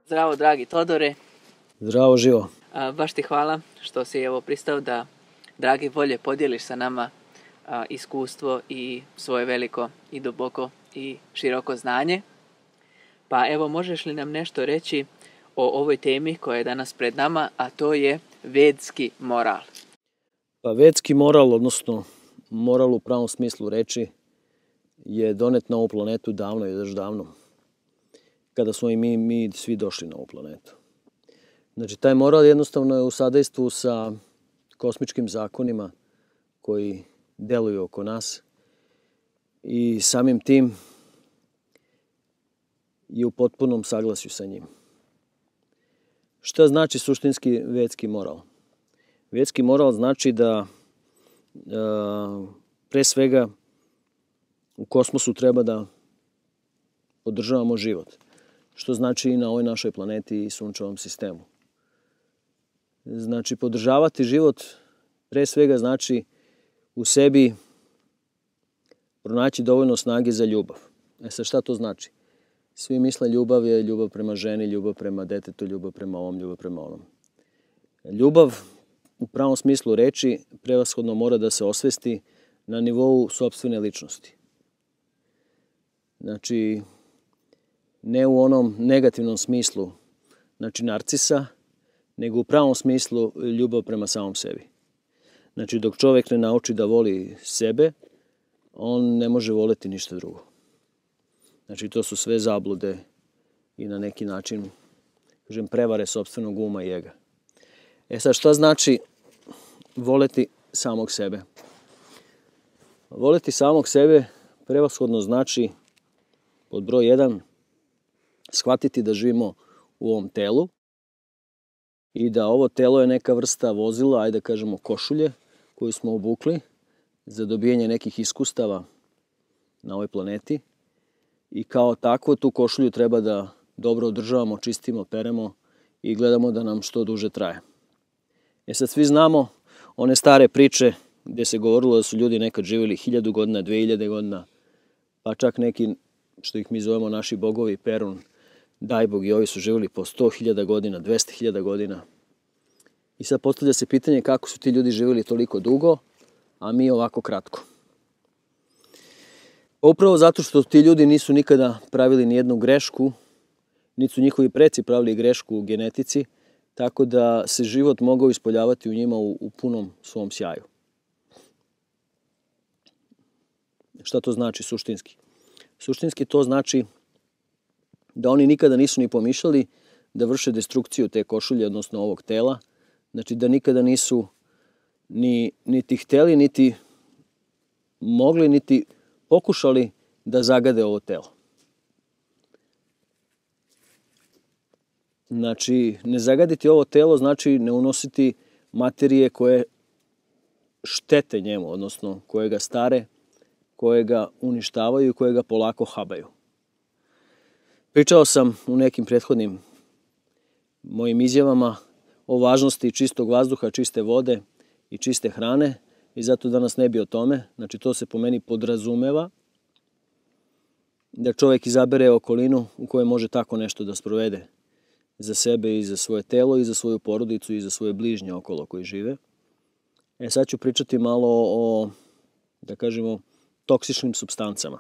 Zdravo, dragi Todore. Zdravo, živo. Baš ti hvala što si pristao da, dragi volje, podijeliš sa nama iskustvo i svoje veliko i duboko i široko znanje. Pa evo, možeš li nam nešto reći o ovoj temi koja je danas pred nama, a to je vedski moral? Pa vedski moral, odnosno moral u pravom smislu reči, je donet na ovu planetu davno i još davno, kada smo i mi svi došli na ovu planetu. Znači, taj moral jednostavno je u sadejstvu sa kosmičkim zakonima koji deluju oko nas i samim tim je u potpunom saglasju sa njim. Šta znači suštinski vedski moral? Vedski moral znači da pre svega u kosmosu treba da podržavamo život, što znači i na ovoj našoj planeti i sunčevom sistemu. Znači, podržavati život pre svega znači u sebi pronaći dovoljno snage za ljubav. Sad, šta to znači? Svi misle ljubav je ljubav prema ženi, ljubav prema detetu, ljubav prema ovom, ljubav prema onom. Ljubav u pravom smislu reči prevashodno mora da se osvesti na nivou sopstvene ličnosti. Znači, ne u onom negativnom smislu, znači narcisa, nego u pravom smislu ljubav prema samom sebi. Znači, dok čovjek ne nauči da voli sebe, on ne može voleti ništa drugo. Znači, to su sve zablude i na neki način, prevare sopstvenog uma i ega. Sad, šta znači voleti samog sebe? Voleti samog sebe prevashodno znači, pod broj 1, shvatiti da živimo u ovom telu i da ovo telo je neka vrsta vozila, ajde da kažemo košulje, koju smo obukli za dobijanje nekih iskustava na ovoj planeti. I kao takvo tu košulju treba da dobro održavamo, čistimo, peremo i gledamo da nam što duže traje. Sad svi znamo one stare priče gdje se govorilo da su ljudi nekad živjeli 1000 godina, 2000 godina, pa čak neki, što ih mi zovemo naši bogovi, Perun, Dajbog i ovi su živjeli po 100.000 godina, 200.000 godina. I sad postavlja se pitanje kako su ti ljudi živjeli toliko dugo, a mi ovako kratko. Upravo zato što ti ljudi nisu nikada pravili nijednu grešku, niti su njihovi preci pravili grešku u genetici, tako da se život mogao ispoljavati u njima u punom svom sjaju. Šta to znači suštinski? Suštinski to znači da oni nikada nisu ni pomišljali da vrše destrukciju te košulje, odnosno ovog tela. Znači da nikada nisu niti hteli, niti mogli, niti pokušali da zagade ovo telo. Znači, ne zagaditi ovo telo znači ne unositi materije koje štete njemu, odnosno koje ga stare, koje ga uništavaju i koje ga polako habaju. Pričao sam u nekim prethodnim mojim izjavama o važnosti čistog vazduha, čiste vode i čiste hrane i zato danas ne bi o tome. Znači, to se po meni podrazumeva da čovjek izabere okolinu u kojoj može tako nešto da sprovede za sebe i za svoje telo i za svoju porodicu i za svoje bližnje okolo koji žive. Sad ću pričati malo o, da kažemo, toksičnim supstancama.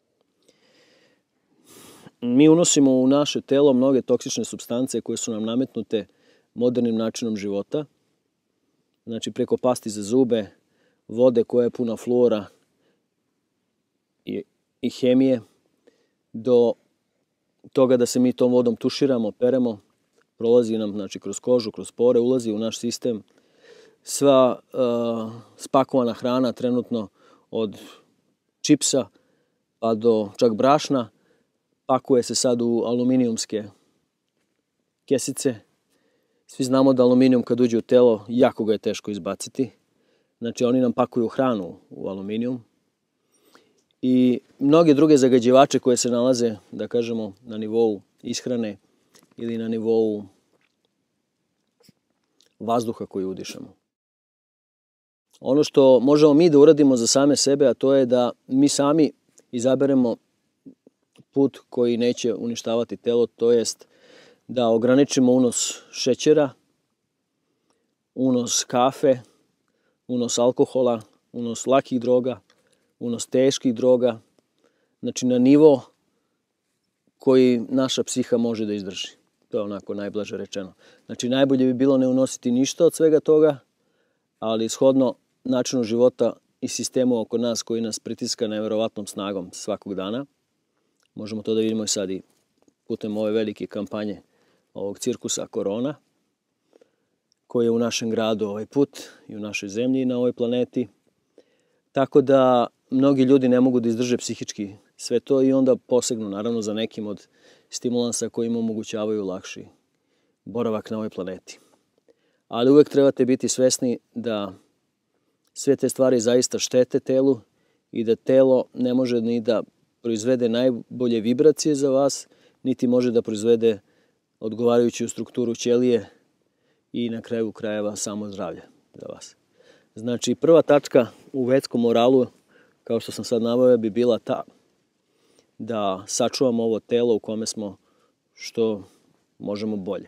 Mi unosimo u naše telo mnoge toksične supstance koje su nam nametnute modernim načinom života. Znači, preko pasti za zube, vode koja je puna fluora i hemije, do toga da se mi tom vodom tuširamo, peremo, prolazi nam, znači, kroz kožu, kroz pore, ulazi u naš sistem. Sva spakovana hrana trenutno od čipsa pa do čak brašna pakuje se sad u aluminijumske kesice. Svi znamo da aluminijum kad uđe u telo jako ga je teško izbaciti. Znači, oni nam pakuju hranu u aluminijum i mnoge druge zagađivače koje se nalaze, da kažemo, na nivou ishrane ili na nivou vazduha koji udišemo. Ono što možemo mi da uradimo za same sebe, a to je da mi sami izaberemo put koji neće uništavati telo, to jest da ograničimo unos šećera, unos kafe, unos alkohola, unos lakih droga, unos teških droga, znači na nivo koji naša psiha može da izdrži. To je onako najblaže rečeno. Znači najbolje bi bilo ne unositi ništa od svega toga, ali shodno načinu života i sistemu oko nas koji nas pritiska neverovatnom snagom svakog dana. Možemo to da vidimo i sad i putem ove velike kampanje ovog cirkusa korona, koji je u našem gradu ovaj put i u našoj zemlji i na ovoj planeti. Tako da mnogi ljudi ne mogu da izdrže psihički sve to i onda posegnu naravno za nekim od stimulansa koji im omogućavaju lakši boravak na ovoj planeti. Ali uvek trebate biti svesni da sve te stvari zaista štete telu i da telo ne može ni da proizvede najbolje vibracije za vas, niti može da proizvede odgovarajuću strukturu ćelije i na kraju krajeva samo zdravlje za vas. Znači, prva tačka u vedskom moralu, kao što sam sad naveo, bi bila ta da sačuvamo ovo telo u kome smo što možemo bolje.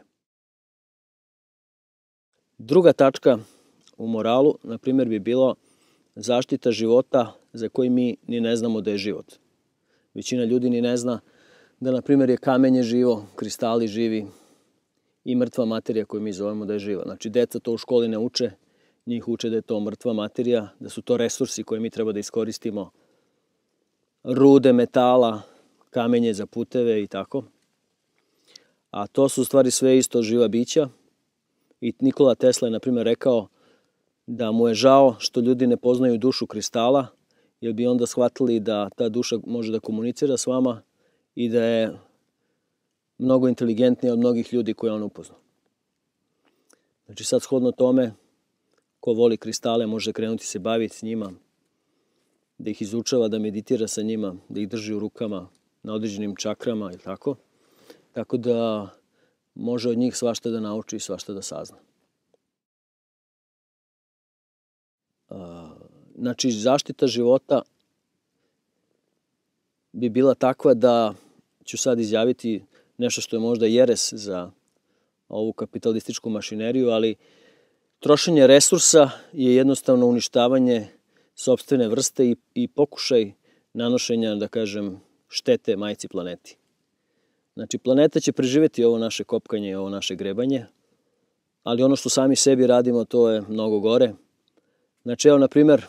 Druga tačka u moralu, na primjer, bi bilo zaštita života za koji mi ni ne znamo da je život. Većina ljudi ni ne zna da, na primjer, je kamenje živo, kristali živi i mrtva materija koju mi zovemo da je živa. Znači, deca to u školi ne uče, njih uče da je to mrtva materija, da su to resursi koje mi treba da iskoristimo, rude metala, kamenje za puteve i tako. A to su u stvari sve isto živa bića. I Nikola Tesla je, na primjer, rekao da mu je žao što ljudi ne poznaju dušu kristala, jer bi onda shvatili da ta duša može da komunicira s vama i da je mnogo inteligentnija od mnogih ljudi koje on upoznao. Znači sad shodno tome, ko voli kristale može krenuti se baviti s njima, da ih izučava, da meditira sa njima, da ih drži u rukama na određenim čakrama i tako. Tako da može od njih svašta da nauči i svašta da sazna. Znači, zaštita života bi bila takva da ću sad izjaviti nešto što je možda jeres za ovu kapitalističku mašineriju, ali trošenje resursa je jednostavno uništavanje sopstvene vrste i pokušaj nanošenja, da kažem, štete majci planeti. Znači, planeta će preživjeti ovo naše kopkanje i ovo naše grebanje, ali ono što sami sebi radimo, to je mnogo gore. Znači, evo, na primjer,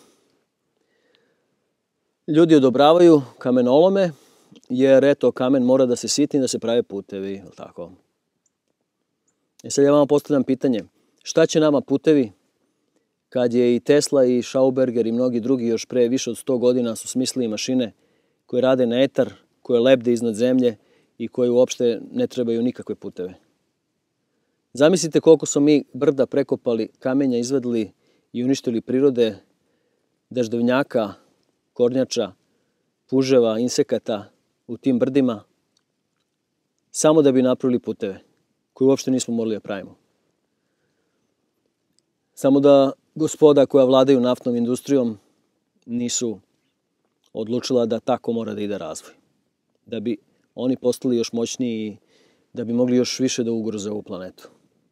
ljudi odobravaju kamenolome, jer eto, kamen mora da se sitni, da se prave putevi, tako. I sad ja vam postavljam pitanje, šta će nama putevi kad je i Tesla i Schauberger i mnogi drugi još pre više od 100 godina su smislili mašine koje rade na etar, koje lebde iznad zemlje i koje uopšte ne trebaju nikakve puteve. Zamislite koliko smo mi brda prekopali, kamenja izvadili i uništili prirode, daždevnjaka, kornjača, puževa, insekata u tim brdima, samo da bi napravili puteve, koje uopšte nismo morali da pravimo. Samo da gospoda koja vladaju naftnom industrijom nisu odlučila da tako mora da ide razvoj. Da bi oni postali još moćniji i da bi mogli još više da ugroze ovu planetu.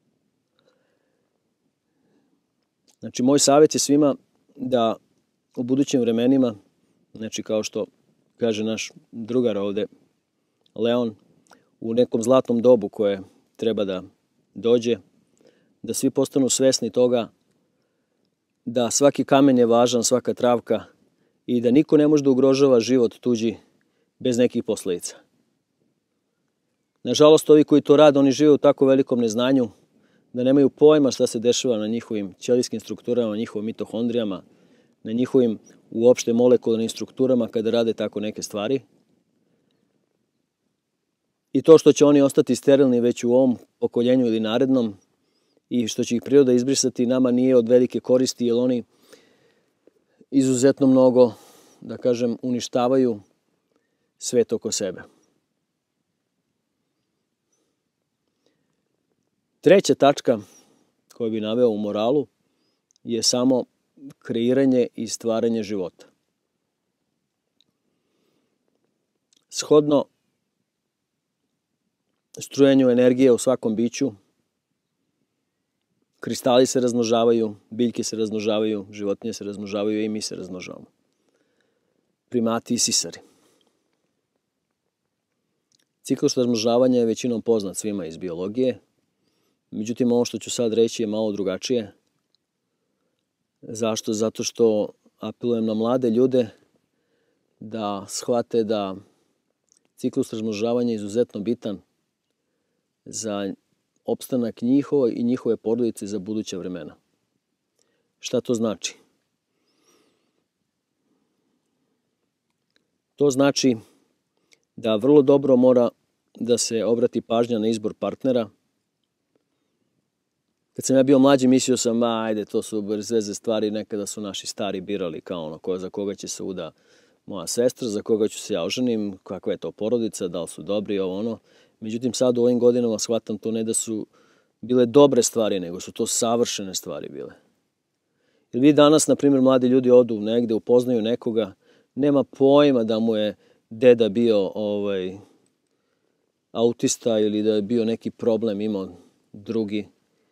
Znači, moj savjet je svima da u budućim vremenima, znači kao što kaže naš drugar ovde, Leon, u nekom zlatnom dobu koje treba da dođe, da svi postanu svesni toga da svaki kamen je važan, svaka travka i da niko ne može da ugrožava život tuđi bez nekih posledica. Nažalost, ovi koji to rade, oni žive u tako velikom neznanju da nemaju pojma šta se dešava na njihovim ćelijskim strukturama, na njihovim mitohondrijama, na njihovim uopšte molekularnim strukturama kada rade tako neke stvari. I to što će oni ostati sterilni već u ovom pokoljenju ili narednom i što će ih priroda izbrisati nama nije od velike koristi, jer oni izuzetno mnogo, da kažem, uništavaju svet oko sebe. Treća tačka koju bi naveo u moralu je samo kreiranje i stvaranje života. Shodno strujenju energije u svakom biću. Kristali se razmnožavaju, biljke se razmnožavaju, životinje se razmnožavaju i mi se razmnožavamo. Primati i sisari. Ciklus razmnožavanja je većinom poznat svima iz biologije. Međutim, ovo što ću sad reći je malo drugačije. Zašto? Zato što apelujem na mlade ljude da shvate da ciklus razmnožavanja je izuzetno bitan za opstanak njihova i njihove porodice za buduća vremena. Šta to znači? To znači da vrlo dobro mora da se obrati pažnja na izbor partnera. Kad sam ja bio mlađi, mislio sam, ajde, to su bez veze stvari, nekada su naši stari birali kao ono, za koga će se uda moja sestra, za koga ću se ja oženim, kakva je to porodica, da li su dobri, ovo ono. Međutim, sad u ovim godinama shvatam to ne da su bile dobre stvari, nego su to savršene stvari bile. Jer vi danas, na primjer, mladi ljudi odu negde, upoznaju nekoga, nema pojma da mu je deda bio autista ili da je bio neki problem imao drugi.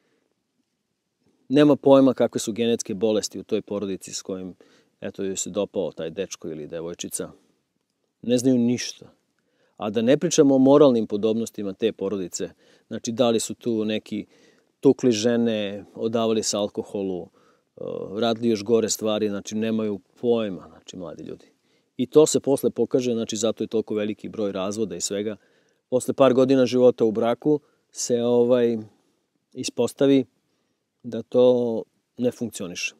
Nema pojma kakve su genetske bolesti u toj porodici s kojim joj se dopao taj dečko ili devojčica. Ne znaju ništa. A da ne pričamo o moralnim podobnostima te porodice. Znači, da li su tu neki tukli žene, odavali se alkoholu, radili još gore stvari, znači nemaju pojma, znači mladi ljudi. I to se posle pokaže, znači zato je toliko veliki broj razvoda i svega. Posle par godina života u braku se ispostavi da to ne funkcioniše.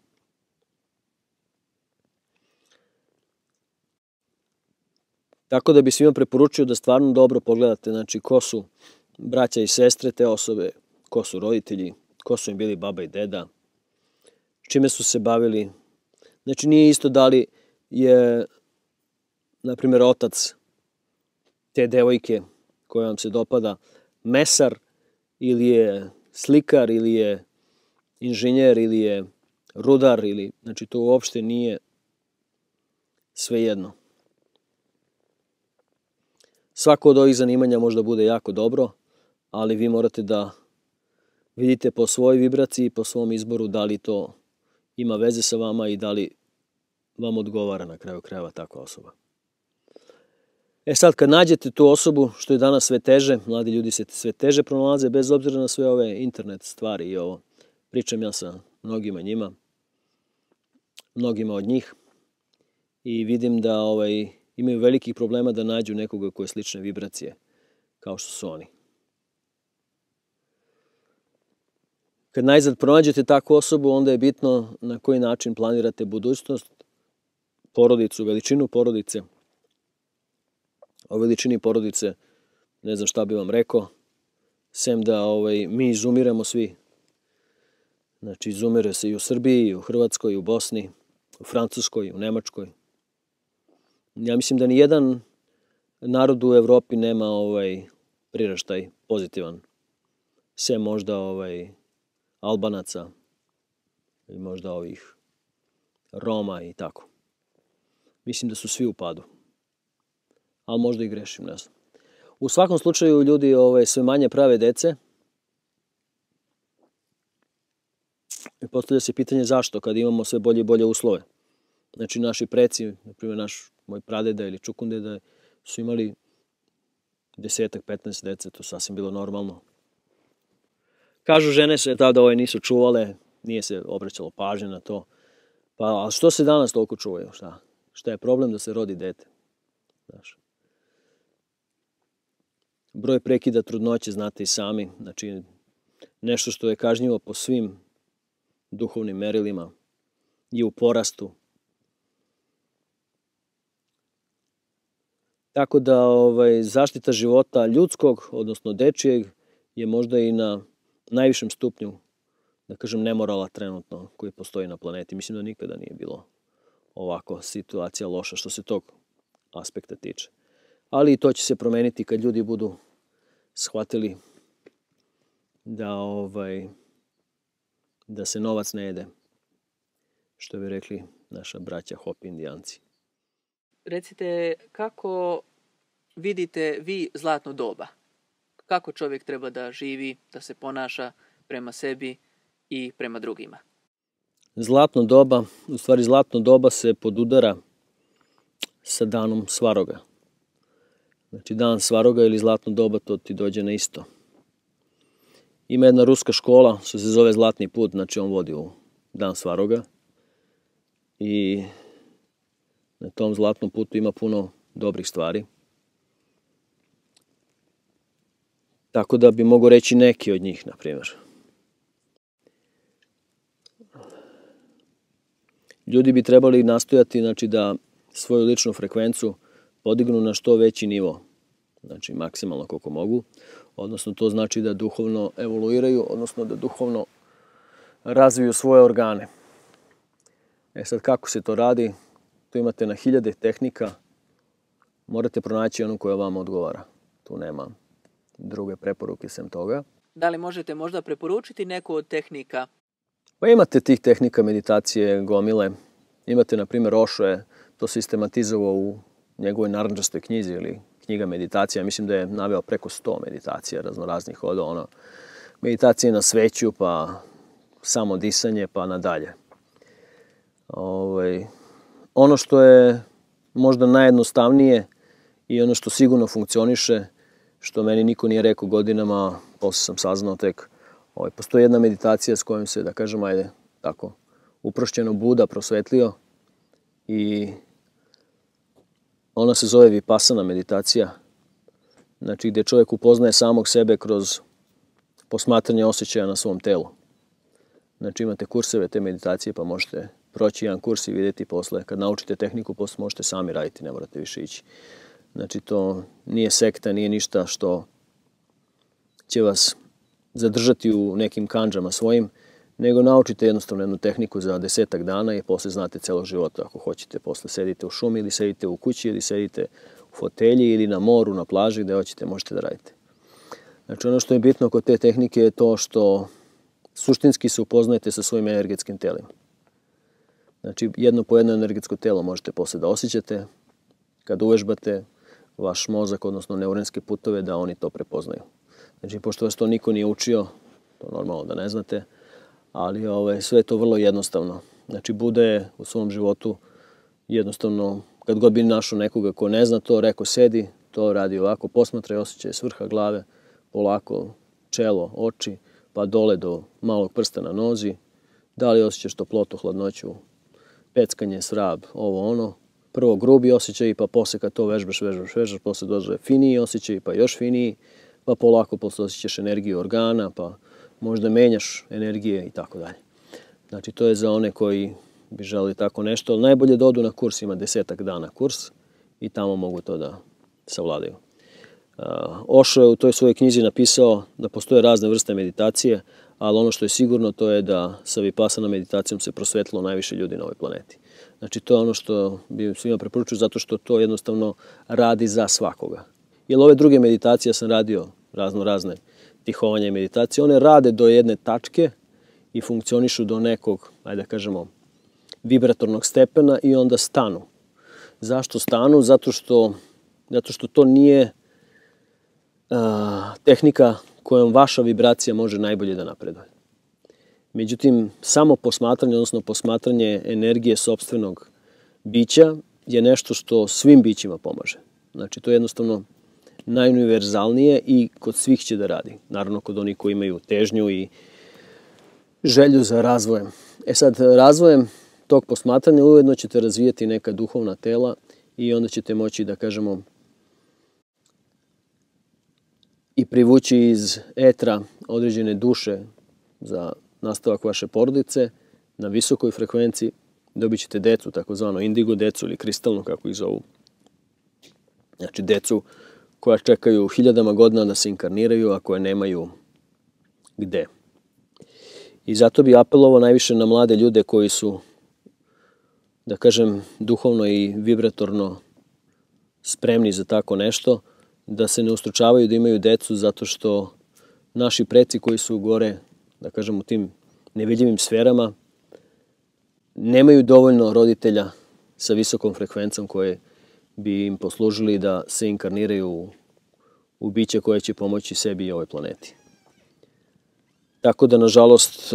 Tako da bi svima preporučio da stvarno dobro pogledate, znači ko su braća i sestre te osobe, ko su roditelji, ko su im bili baba i deda, čime su se bavili. Znači nije isto da li je, na primjer, otac te devojke koja vam se dopada mesar ili je slikar ili je inženjer ili je rudar, znači to uopšte nije svejedno. Svako od ovih zanimanja možda bude jako dobro, ali vi morate da vidite po svojoj vibraciji, po svom izboru da li to ima veze sa vama i da li vam odgovara na kraju krajeva takva osoba. Sad kad nađete tu osobu, što je danas sve teže, mladi ljudi se sve teže pronalaze bez obzira na sve ove internet stvari i ovo. Pričam ja sa mnogima njima, mnogima od njih i vidim da imaju velikih problema da nađu nekoga koje je slične vibracije kao što su oni. Kad najzad pronađete takvu osobu, onda je bitno na koji način planirate budućnost, porodicu, veličinu porodice. O veličini porodice ne znam šta bi vam rekao, sem da mi izumiremo svi. Znači, izumire se i u Srbiji, i u Hrvatskoj, i u Bosni, u Francuskoj, u Nemačkoj. Ja mislim da nijedan narod u Evropi nema priraštaj pozitivan. Sem možda Albanaca i možda ovih Roma i tako. Mislim da su svi u padu. Ali možda i grešim, ne znam. U svakom slučaju ljudi sve manje prave dece. I postavlja se pitanje zašto kad imamo sve bolje i bolje uslove. Znači naši preci, na primjer moj pradeda ili čukundeda su imali 10-15 dece, to sasvim bilo normalno. Kažu žene se tada nisu čuvale, nije se obraćalo pažnje na to. Pa što se danas toliko čuvaju? Šta je problem da se rodi dete? Znaš. Broj prekida trudnoće znate i sami, znači nešto što je kažnjivo po svim duhovnim merilima je u porastu. Tako da zaštita života ljudskog, odnosno dečijeg, je možda i na najvišem stupnju, da kažem, nemorala trenutno koji postoji na planeti. Mislim da nikada nije bilo ovako situacija loša što se tog aspekta tiče. Ali i to će se promeniti kad ljudi budu shvatili da se novac ne jede, što bi rekli naša braća Hopi Indijanci. Recite, kako vidite vi zlatno doba? kako čovjek treba da živi, da se ponaša prema sebi i prema drugima. Zlatno doba, u stvari zlatno doba se podudara sa danom Svaroga. Znači dan Svaroga ili zlatno doba, to ti dođe na isto. Ima jedna ruska škola, što se zove Zlatni put, znači on vodi u dan Svaroga. I na tom zlatnom putu ima puno dobrih stvari. Tako da bi mogo reći neki od njih, na primjer. Ljudi bi trebali nastojati, znači, da svoju ličnu frekvencu podignu na što veći nivo, znači maksimalno koliko mogu, odnosno to znači da duhovno evoluiraju, odnosno da duhovno razviju svoje organe. Sad kako se to radi? Tu imate na hiljade tehnika, morate pronaći onu koja vam odgovara. Tu nema druge preporuke sem toga. Da li možete možda preporučiti neku od tehnika? Pa imate tih tehnika meditacije gomile. Imate, na primjer, Osho je to sistematizovao u njegovoj narandžastoj knjizi ili knjiga meditacija. Mislim da je naveo preko 100 meditacija raznoraznih od meditacije na sveću, pa samo disanje, pa nadalje. Ono što je možda najjednostavnije i ono što sigurno funkcioniše, što meni niko nije rekao godinama, posle sam saznao tek, postoji jedna meditacija s kojom se, da kažem, ajde, tako, uprošćeno Buda prosvetlio i ona se zove vipassana meditacija, znači gdje čovjek upoznaje samog sebe kroz posmatranje osjećaja na svom telu. Znači imate kurseve te meditacije pa možete proći jedan kurs i vidjeti posle. Kad naučite tehniku, posle možete sami raditi, ne morate više ići. Znači to nije sekta, nije ništa što će vas zadržati u nekim kandžama svojim, nego naučite jednostavno jednu tehniku za 10 dana i posle znate celog života. Ako hoćete, posle sedite u šumi ili sedite u kući ili sedite u fotelji ili na moru, na plaži, gde hoćete, možete da radite. Znači ono što je bitno kod te tehnike je to što suštinski se upoznajete sa svojim energetskim telima. Znači jedno po jedno energetsko telo možete posle da osjećate kad uvežbate vaš mozak, odnosno neuronske putove, da oni to prepoznaju. Znači, pošto vas to niko nije učio, to normalno da ne znate, ali sve je to vrlo jednostavno. Znači, Buda je u svom životu jednostavno, kad god bi našao nekoga ko ne zna to, rekao sedi, to radi ovako, posmatraj osjećaj s vrha glave, polako čelo, oči, pa dole do malog prsta na nozi, da li osjećaš toplotu, hladnoću, peckanje, svrab, ovo ono. Prvo grubi osjećaj, pa posle kad to vežbaš, posle dođe finiji osjećaj, pa još finiji, pa polako posle osjećaš energiju organa, pa možda menjaš energije i tako dalje. Znači to je za one koji bi želeli tako nešto, ali najbolje da odu na kurs, ima 10 dana kurs i tamo mogu to da savladaju. Osho je u toj svojoj knjizi napisao da postoje razne vrste meditacije, ali ono što je sigurno to je da sa vipassana meditacijom se prosvetlilo najviše ljudi na ovoj planeti. Znači to je ono što bi svima preporučio zato što to jednostavno radi za svakoga. Jer ove druge meditacije sam radio razne tihovanja i meditacije, one rade do jedne tačke i funkcionišu do nekog, ajde da kažemo, vibratornog stepena i onda stanu. Zašto stanu? Zato što to nije tehnika kojom vaša vibracija može najbolje da napreduje. Međutim, samo posmatranje, odnosno posmatranje energije sopstvenog bića je nešto što svim bićima pomaže. Znači, to je jednostavno najuniverzalnije i kod svih će da radi. Naravno, kod onih koji imaju težnju i želju za razvojem. Sad, razvojem tog posmatranja ujedno ćete razvijati neka duhovna tela i onda ćete moći, da kažemo, i privući iz etra određene duše za nastavak vaše porodice na visokoj frekvenciji. Dobit ćete decu, takozvano indigo decu ili kristalno, kako ih zovu. Znači, decu koja čekaju hiljadama godina da se inkarniraju, a koje nemaju gde. I zato bi apelovao najviše na mlade ljude koji su, da kažem, duhovno i vibratorno spremni za tako nešto, da se ne ustručavaju da imaju decu zato što naši preci koji su gore, da kažem, u tim nevidljivim sferama, nemaju dovoljno roditelja sa visokom frekvencom koje bi im poslužili da se inkarniraju u biće koje će pomoći sebi i ovoj planeti. Tako da, nažalost,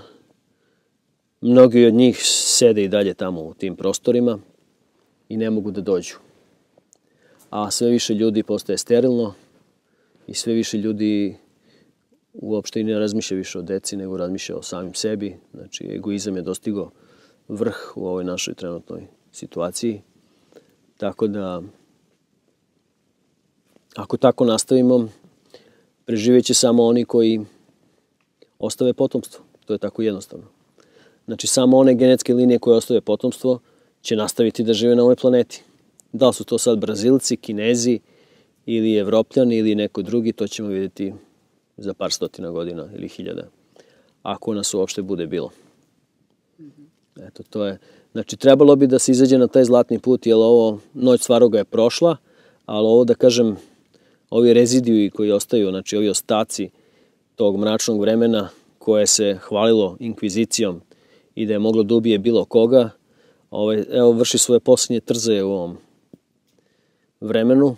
mnogi od njih sede i dalje tamo u tim prostorima i ne mogu da dođu. A sve više ljudi postaje sterilno i sve više ljudi uopšte i ne razmišlja više o deci, nego razmišlja o samim sebi. Znači, egoizam je dostigao vrh u ovoj našoj trenutnoj situaciji. Tako da, ako tako nastavimo, preživjeće samo oni koji ostave potomstvo. To je tako jednostavno. Znači, samo one genetske linije koje ostave potomstvo će nastaviti da žive na ovoj planeti. Da li su to sad Brazilci, Kinezi ili Evropljani ili neko drugi, to ćemo vidjeti za par stotina godina ili hiljada. Ako nas uopšte bude bilo. Eto, to je. Znači, trebalo bi da se izađe na taj zlatni put, jer ovo, noć Svaroga je prošla, ali ovo, da kažem, ovi rezidiji koji ostaju, znači ovi ostaci tog mračnog vremena koje se hvalilo inkvizicijom i da je moglo da ubije bilo koga, evo, vrši svoje posljednje trzaje u ovom vremenu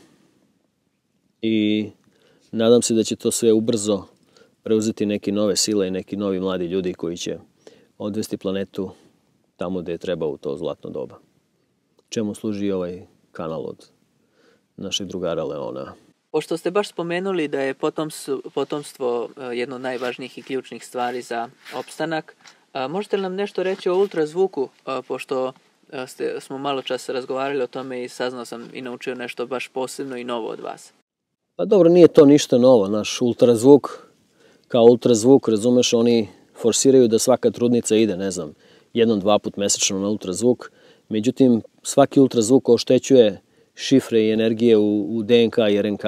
i nadam se da će to sve ubrzo preuzeti neke nove sile i neki novi mladi ljudi koji će odvesti planetu tamo gde je treba u to zlatno doba. Čemu služi ovaj kanal od našeg drugara Leona? Pošto ste baš spomenuli da je potomstvo jedno od najvažnijih i ključnih stvari za opstanak, možete li nam nešto reći o ultrazvuku, pošto smo malo čas razgovarali o tome i saznao sam i naučio nešto baš posebno i novo od vas. Pa dobro, nije to ništa novo. Naš ultrazvuk, kao ultrazvuk, razumeš, oni forsiraju da svaka trudnica ide, ne znam, 1-2 put mesečno na ultrazvuk. Međutim, svaki ultrazvuk oštećuje šifre i energije u DNK i RNK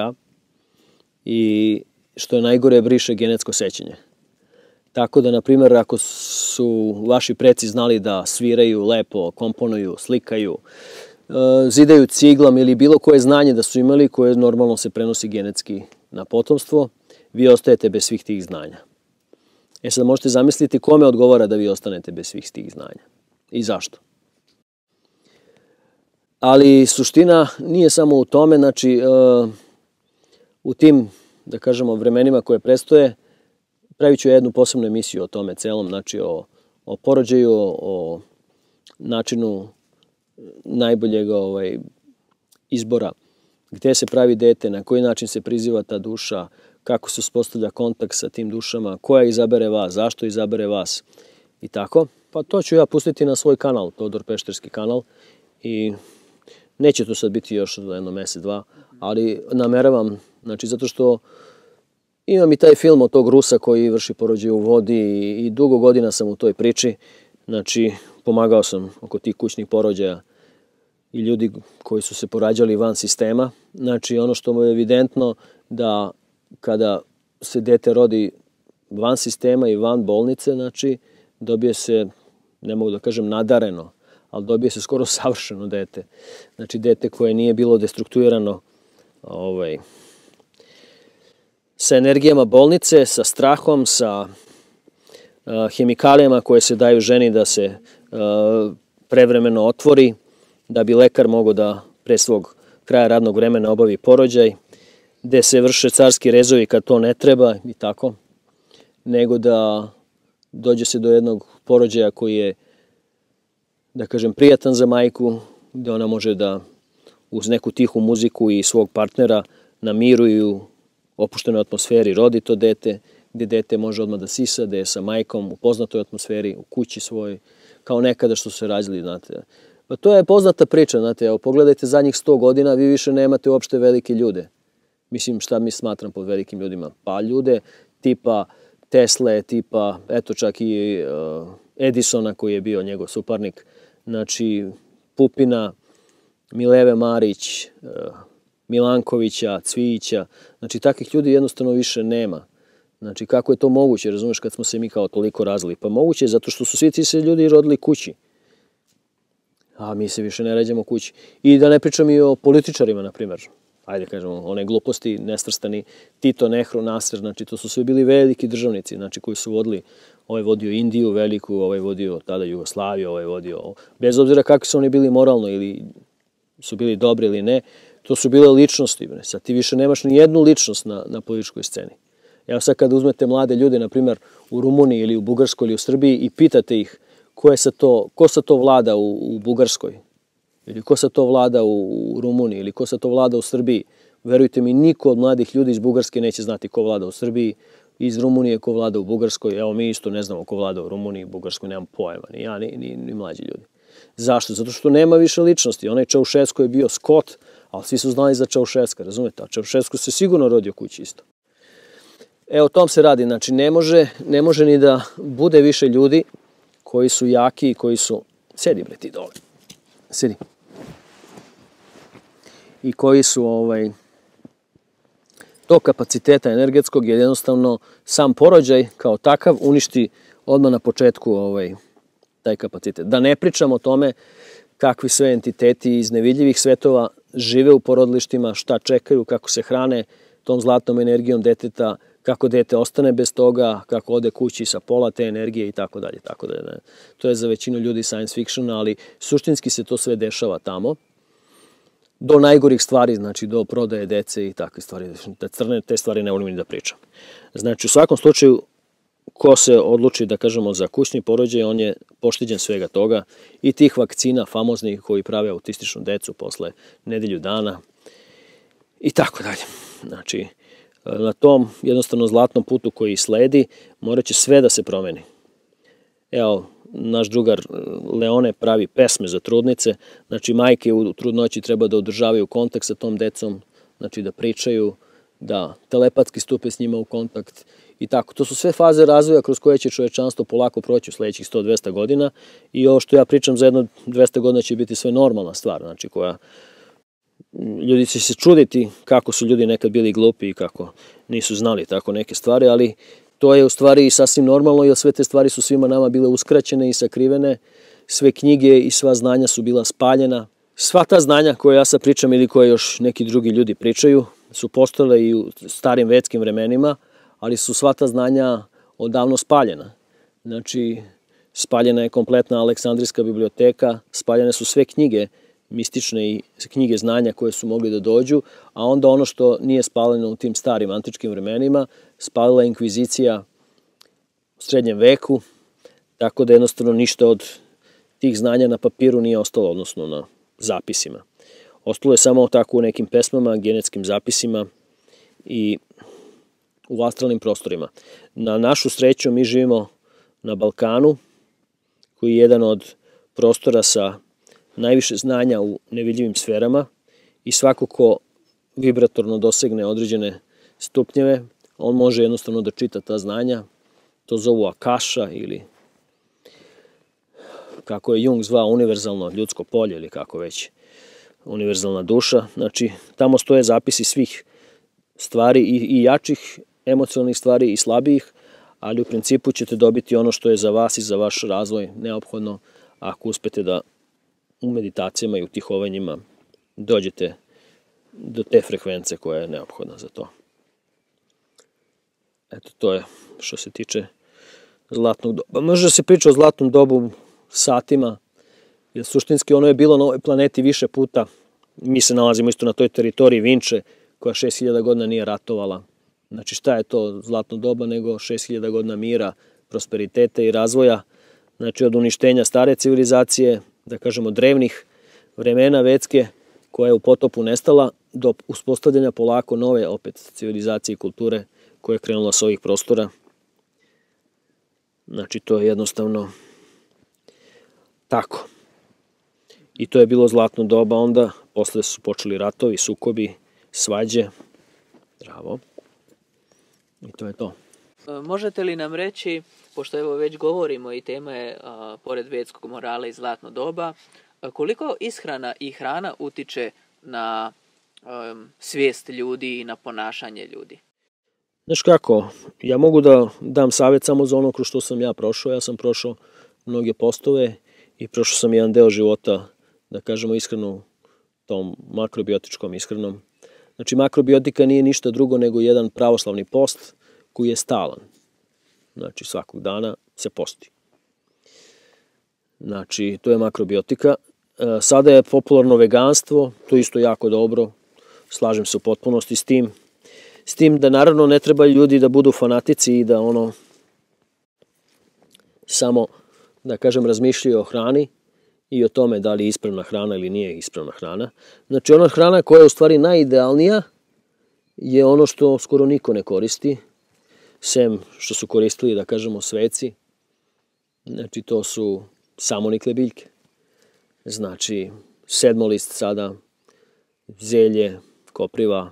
i što je najgore, briše genetsko sećanje. Tako da, na primjer, ako su vaši preci znali da sviraju lepo, komponuju, slikaju, zidaju ciglom ili bilo koje znanje da su imali, koje normalno se prenosi genetski na potomstvo, vi ostajete bez svih tih znanja. Sad možete zamisliti kome odgovara da vi ostanete bez svih tih znanja i zašto. Ali suština nije samo u tome, znači u tim, da kažemo, vremenima koje prestoje, pravit ću jednu posebnu emisiju o tome celom, znači o porođaju, o načinu najboljeg izbora, gde se pravi dete, na koji način se priziva ta duša, kako se uspostavlja kontakt sa tim dušama, koja izabere vas, zašto izabere vas i tako. Pa to ću ja pustiti na svoj kanal, Todor Pešterski kanal, i neće to sad biti još za jedno mesec, dva, ali nameravam, znači zato što imam i taj film od tog Rusa koji vrši porođaj u vodi i dugo godina sam u toj priči, znači pomagao sam oko tih kućnih porođaja i ljudi koji su se porađali van sistema. Znači ono što mu je evidentno da kada se dete rodi van sistema i van bolnice, znači dobije se, ne mogu da kažem nadareno, ali dobije se skoro savršeno dete. Znači dete koje nije bilo destruktuirano sa energijama bolnice, sa strahom, sa hemikalijama koje se daju ženi da se prevremeno otvori, da bi lekar mogao da pre svog kraja radnog vremena obavi porođaj, gde se vrše carski rezovi kad to ne treba i tako, nego da dođe se do jednog porođaja koji je, da kažem, prijatan za majku, gde ona može da uz neku tihu muziku i svog partnera na miru i u opuštenoj atmosferi rodi to dete, gde dete može odmah da sisa, da je sa majkom u poznatoj atmosferi, u kući svojoj, kao nekada što su se rađali, znate. Pa to je poznata priča, znate, evo, pogledajte zadnjih 100 godina, vi više nemate uopšte velike ljude. Mislim, šta mi smatram pod velikim ljudima? Pa ljude tipa Tesle, tipa, eto čak i Edisona koji je bio njegov suparnik, znači Pupina, Mileve Marić, Milankovića, Cvijića, znači takvih ljudi jednostavno više nema. Znači kako je to moguće, razumeš, kad smo se mi kao toliko razli? Pa moguće je zato što su svi ti se ljudi rodili kući. A mi se više ne rađamo kući. I da ne pričam i o političarima, na primjer. Ajde kažemo, one gluposti, nesvrstani, Tito, Nehru, Nasser, znači to su sve bili veliki državnici, znači koji su vodili, ovaj vodio Indiju veliku, ovaj vodio tada Jugoslaviju, ovaj vodio, bez obzira kakvi su oni bili moralno ili su bili dobri ili ne, To su bile ličnosti. Sad ti više nemaš ni jednu ličnost na političkoj sceni. Evo sad kada uzmete mlade ljude, na primjer u Rumuniji ili u Bugarskoj ili u Srbiji i pitate ih ko sad to vlada u Bugarskoj ili ko sad to vlada u Rumuniji ili ko sad to vlada u Srbiji, verujte mi, niko od mladih ljudi iz Bugarske neće znati ko vlada u Srbiji, iz Rumunije ko vlada u Bugarskoj. Evo mi isto ne znamo ko vlada u Rumuniji i Bugarskoj, nemam pojma, ni ja, ni mlađi ljudi. Zašto? Zato što nema više ličnosti. Onaj Čaušesku je bio Skot, ali svi su znali za Čaušeska, razumete? A Čaušesku se sigurno rodio kući isto. Evo, o tom se radi. Znači, ne može ni da bude više ljudi koji su jaki i koji su... Sedi, bre, ti dole. Sedi. I koji su tog kapaciteta energetskog, jer jednostavno sam porođaj kao takav uništi odmah na početku taj kapacitet. Da ne pričam o tome kakvi sve entiteti iz nevidljivih svetova žive u porodilištima, šta čekaju, kako se hrane tom zlatnom energijom deteta, kako dete ostane bez toga, kako ode kući sa pola te energije i tako dalje. To je za većinu ljudi science fiction, ali suštinski se to sve dešava tamo. Do najgorih stvari, znači do prodaje dece i takve stvari. Te stvari ne volim ni da pričam. Znači, u svakom slučaju, ko se odluči, da kažemo, za kućni porođaj, on je pošteđen svega toga i tih vakcina famoznih koji prave autističnu decu posle nedelju dana i tako dalje. Znači, na tom jednostavno zlatnom putu koji sledi, morat će sve da se promeni. Evo, naš drugar Leone pravi pesme za trudnice, znači majke u trudnoći treba da održavaju kontakt sa tom decom, znači da pričaju, da telepatski stupe s njima u kontakt i tako. To su sve faze razvoja kroz koje će čovečanstvo polako proći u sledećih 100-200 godina i ovo što ja pričam za jedno 200 godina će biti sve normalna stvar, znači koja ljudi će se čuditi kako su ljudi nekad bili glupi i kako nisu znali tako neke stvari, ali to je u stvari sasvim normalno, jer sve te stvari su svima nama bile uskraćene i sakrivene, sve knjige i sva znanja su bila spaljena. Sva ta znanja koje ja sad pričam ili koje još neki drugi ljudi pričaju su postojale i u starim vedskim vremenima, ali su sva ta znanja odavno spaljena. Znači, spaljena je kompletna Aleksandrijska biblioteka, spaljene su sve knjige mistične i knjige znanja koje su mogli da dođu, a onda ono što nije spaljeno u tim starim antičkim vremenima, spalila je inkvizicija u srednjem veku, tako da jednostavno ništa od tih znanja na papiru nije ostalo, odnosno na zapisima. Ostalo je samo tako u nekim pesmama, genetskim zapisima i u astralnim prostorima. Na našu sreću mi živimo na Balkanu, koji je jedan od prostora sa najviše znanja u nevidljivim sferama i svako ko vibratorno dosegne određene stupnjeve, on može jednostavno da čita ta znanja. To zovu akaša ili kako je Jung zvao univerzalno ljudsko polje ili kako već univerzalna duša. Znači, tamo stoje zapisi svih stvari i jačih emocionalnih stvari i slabijih, ali u principu ćete dobiti ono što je za vas i za vaš razvoj neophodno ako uspete da u meditacijama i u tihovanjima dođete do te frekvence koja je neophodna za to. Eto, to je što se tiče zlatnog doba. Može da se priča o zlatnom dobu satima, jer suštinski ono je bilo na ovoj planeti više puta. Mi se nalazimo isto na toj teritoriji Vinče, koja 6000 godina nije ratovala. Znači, šta je to zlatno doba nego 6000 godina mira, prosperiteta i razvoja. Znači, od uništenja stare civilizacije, da kažemo drevnih vremena vedske, koja je u potopu nestala, do uspostavljanja polako nove opet civilizacije i kulture koja je krenula sa ovih prostora. Znači, to je jednostavno tako. I to je bilo zlatno doba, onda posle su počeli ratovi, sukobi, svađe. Bravo. I to je to. Možete li nam reći, pošto evo već govorimo i tema je pored vedskog morala i zlatno doba, koliko ishrana i hrana utiče na svijest ljudi i na ponašanje ljudi? Znaš kako, ja mogu da dam savjet samo za ono kroz što sam ja prošao. Ja sam prošao mnoge postove i prošao sam jedan deo života, da kažemo, ishranu, tom makrobiotičkom ishranom. Znači, makrobiotika nije ništa drugo nego jedan pravoslavni post koji je stalan. Znači, svakog dana se posti. Znači, to je makrobiotika. Sada je popularno veganstvo, to je isto jako dobro. slažem se u potpunosti s tim da naravno ne treba ljudi da budu fanatici i da samo, da kažem, razmišljaju o hrani i o tome da li je ispravna hrana ili nije ispravna hrana. Znači, ona hrana koja je u stvari najidealnija je ono što skoro niko ne koristi, sem što su koristili, da kažemo, sveci. Znači, to su samonikle biljke. Znači, sedmolist sada, zelje, kopriva,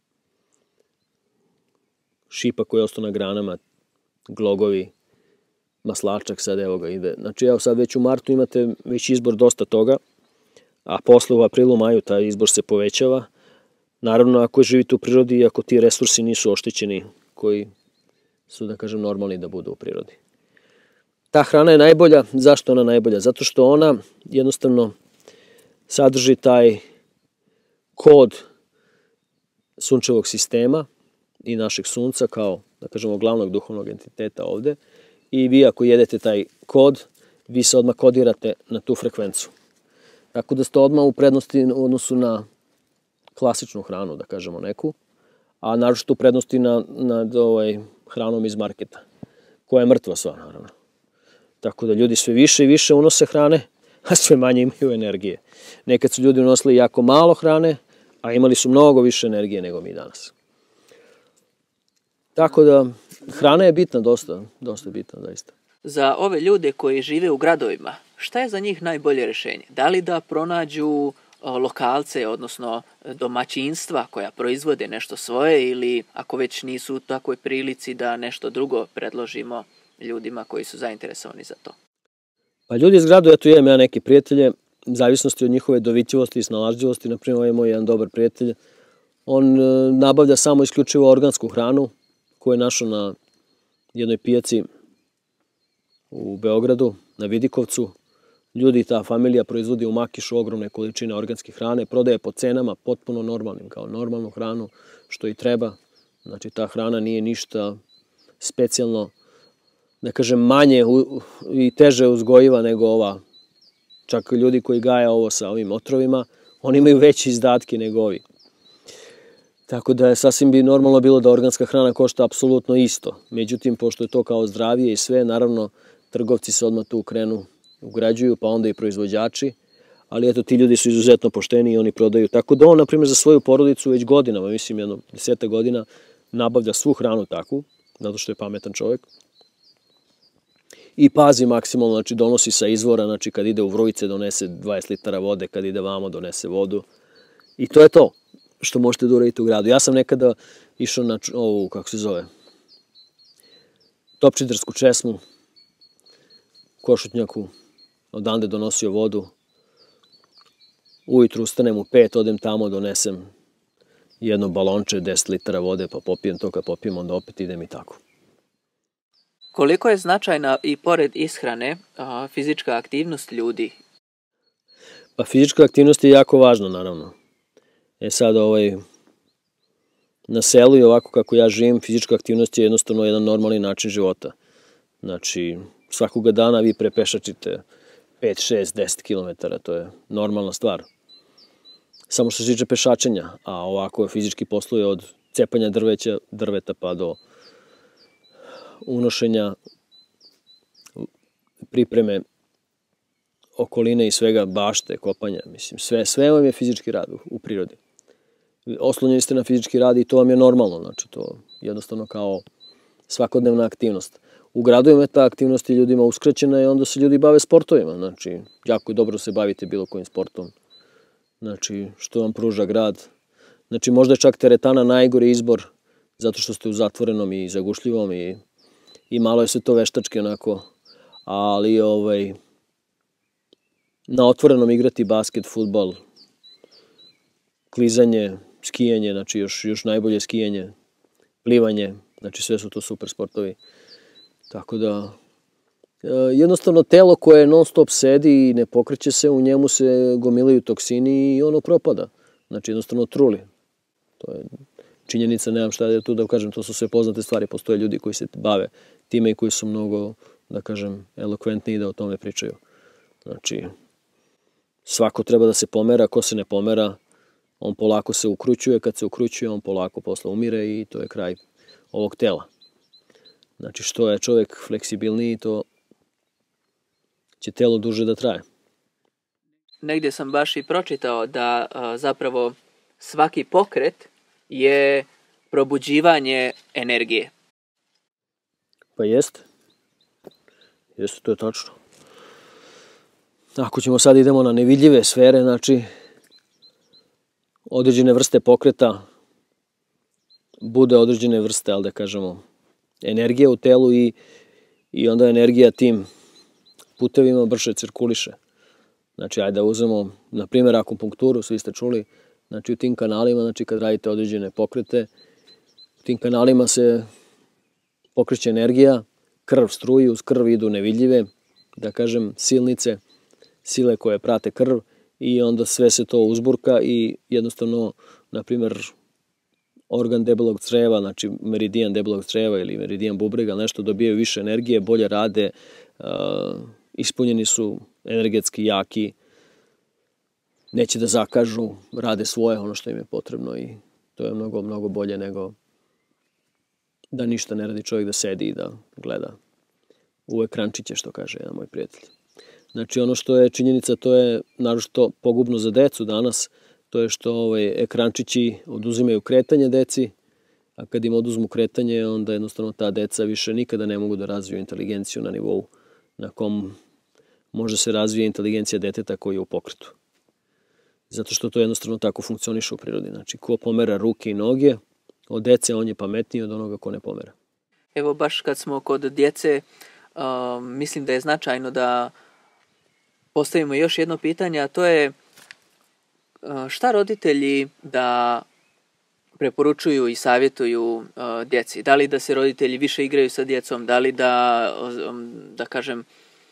šipak koji je ostao na granama, glogovi, maslačak, sad evo ga ide. Znači, evo sad već u martu imate već izbor dosta toga, a posle u aprilu, maju taj izbor se povećava. Naravno, ako živite u prirodi i ako ti resursi nisu oštećeni, koji su, da kažem, normalni da budu u prirodi. Ta hrana je najbolja. Zašto ona najbolja? Zato što ona jednostavno sadrži taj kod sunčevog sistema i našeg sunca kao, da kažemo, glavnog duhovnog entiteta ovde. I vi ako jedete taj kod, vi se odmah kodirate na tu frekvencu. Tako da ste odmah u prednosti u odnosu na klasičnu hranu, da kažemo neku, a naročito u prednosti nad hranom iz marketa, koja je mrtva sva, naravno. Tako da ljudi sve više i više unose hrane, a sve manje imaju energije. Nekad su ljudi unosili jako malo hrane, a imali su mnogo više energije nego mi danas. Tako da, hrana je bitna, dosta bitna, zaista. Za ove ljude koji žive u gradovima, šta je za njih najbolje rješenje? Da li da pronađu lokalce, odnosno domaćinstva koja proizvode nešto svoje, ili ako već nisu u takvoj prilici da nešto drugo predložimo ljudima koji su zainteresovani za to? Pa ljudi iz gradu, eto imam ja neke prijatelje, u zavisnosti od njihove dovitljivosti i snalažljivosti. Naprimjer, ovaj moj jedan dobar prijatelj, on nabavlja samo isključivo organsku hranu koju je našao na jednoj pijaci u Beogradu, na Vidikovcu. Ljudi i ta familija proizvodi u Makišu ogromne količine organske hrane, prodaje po cenama potpuno normalnim, kao normalnu hranu, što i treba. Znači, ta hrana nije ništa specijalno, da kažem, manje i teže uzgojiva nego ova. Čak ljudi koji gaje ovo sa ovim otrovima, oni imaju veće izdatke nego ovi. Tako da je sasvim bi normalno bilo da organska hrana košta apsolutno isto. Međutim, pošto je to kao zdravije i sve, naravno, trgovci se odmah tu krenu, ugrađuju, pa onda i proizvođači, ali eto, ti ljudi su izuzetno pošteni i oni prodaju. Tako da on, na primjer, za svoju porodicu već godinama, mislim, 10 godina, nabavlja svu hranu takvu, zato što je pametan čovjek. I pazi maksimalno, znači donosi sa izvora, znači kad ide u Vrujice donese 20 litara vode, kad ide vamo donese vodu. I to je to što možete da uradite u gradu. Ja sam nekada išao na ovu, kako se zove, Topčidersku česmu, Košutnjaku, odande donosio vodu. Ujutru ustanem u 5, odem tamo, donesem jedno balonče, 10 litara vode, pa popijem to, kad popijem, onda opet idem i tako. Koliko je značajna i pored ishrane fizička aktivnost ljudi? Pa fizička aktivnost je jako važna, naravno. Sad na selu i ovako kako ja živim, fizička aktivnost je jednostavno jedan normalni način života. Znači, svakoga dana vi prepešačite 5, 6, 10 km, to je normalna stvar. Samo što se tiče pešačenja, a ovako fizički posluje od cepanja drveta pa do unošenja, pripreme okoline i svega, bašte, kopanja, mislim, sve vam je fizički rad u prirodi. Oslonjeni ste na fizički rad i to vam je normalno, znači to jednostavno kao svakodnevna aktivnost. U gradovima je ta aktivnost i ljudima uskraćena i onda se ljudi bave sportovima, znači jako je dobro se bavite bilo kojim sportom, znači što vam pruža grad. Znači možda je čak teretana najgori izbor, zato što ste u zatvorenom i zagušljivom i malo je sve to veštački onako, ali na otvorenom igrati basket, fudbal, klizanje, skijanje, znači još najbolje skijanje, plivanje, znači sve su to super sportovi. Tako da, jednostavno telo koje non stop sedi i ne pokreće se, u njemu se gomilaju toksini i ono propada. Znači jednostavno truli. To je činjenica, nemam šta da tu da kažem, to su sve poznate stvari, postoje ljudi koji se bave time i koji su mnogo, da kažem, elokventniji da o tome pričaju. Znači, svako treba da se pomera, ko se ne pomera, on polako se ukrućuje, kad se ukrućuje on polako posle umire i to je kraj ovog tela. Znači što je čovjek fleksibilniji, to će telo duže da traje. Negdje sam baš i pročitao da zapravo svaki pokret je probuđivanje energije. Pa jeste. Jeste, to je tačno. Ako ćemo sad idemo na nevidljive sfere, znači određene vrste pokreta, bude određene vrste, ali da kažemo, energije u telu i onda energija tim putevima brže cirkuliše. Znači, ajde da uzmemo, na primjer, akupunkturu, svi ste čuli, znači u tim kanalima, znači kad radite određene pokrete, u tim kanalima se pokreće energija, krv struji, uz krv idu nevidljive, da kažem, silnice, sile koje prate krv i onda sve se to uzburka i jednostavno, na primjer, organ debelog creva, znači meridijan debelog creva ili meridijan bubrega, nešto dobijaju više energije, bolje rade, ispunjeni su energetski jaki, neće da zakažu, rade svoje ono što im je potrebno i to je mnogo, mnogo bolje nego da ništa ne radi čovjek, da sedi i da gleda u ekrančiće, što kaže jedan moj prijatelj. Znači ono što je činjenica, to je naročito pogubno za decu danas, to je što ekrančići oduzimaju kretanje deci, a kad im oduzmu kretanje, onda jednostavno ta deca više nikada ne mogu da razviju inteligenciju na nivou na kom može se razvije inteligencija deteta koji je u pokretu. Zato što to jednostavno tako funkcioniše u prirodi. Znači, ko pomera ruke i noge, od dece on je pametniji od onoga ko ne pomera. Evo, baš kad smo kod djece, mislim da je značajno da postavimo još jedno pitanje, a to je šta roditelji da preporučuju i savjetuju djeci? Da li da se roditelji više igraju sa djecom, da li da kažem,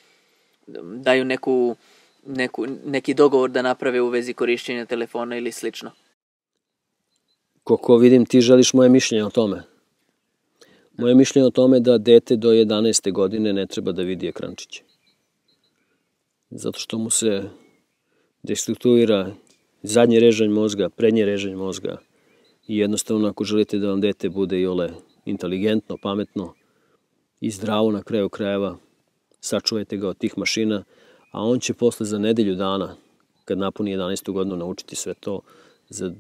daju neki dogovor da naprave u vezi korišćenja telefona ili slično? Koliko vidim, ti želiš moje mišljenje o tome. Moje mišljenje o tome da dete do 11. godine ne treba da vidi ekrančiće. Zato što mu se destruktuira zadnji režanj mozga, prednji režanj mozga i jednostavno ako želite da vam dete bude iole inteligentno, pametno i zdravo na kraju krajeva, sačuvajte ga od tih mašina, a on će posle za nedelju dana, kad napuni 11. godinu, naučiti sve to za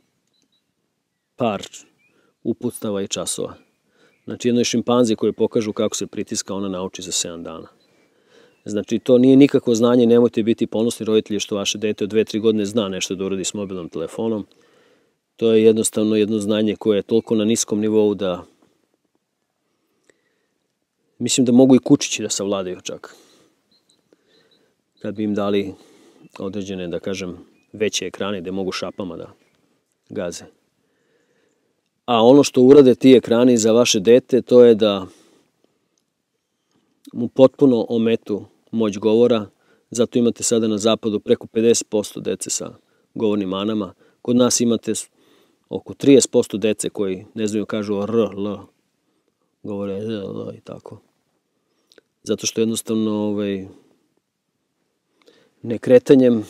par uputstava i časova. Znači jednoj šimpanzi koji pokažu kako se pritiska, ona nauči za 7 dana. Znači to nije nikakvo znanje, nemojte biti ponosni roditelji što vaše dete od 2-3 godine zna nešto da uradi s mobilnom telefonom. To je jednostavno jedno znanje koje je toliko na niskom nivou da mislim da mogu i kučići da savladaju čak. Kad bi im dali određene, da kažem, veće ekrane gde mogu šapama da gaze. A ono što urade ti ekrani za vaše dete, to je da mu potpuno ometu moć govora. Zato imate sada na zapadu preko 50% dece sa govornim manama. Kod nas imate oko 30% dece koji ne znaju kažu r, l, govore l i tako. Zato što jednostavno nekretanjem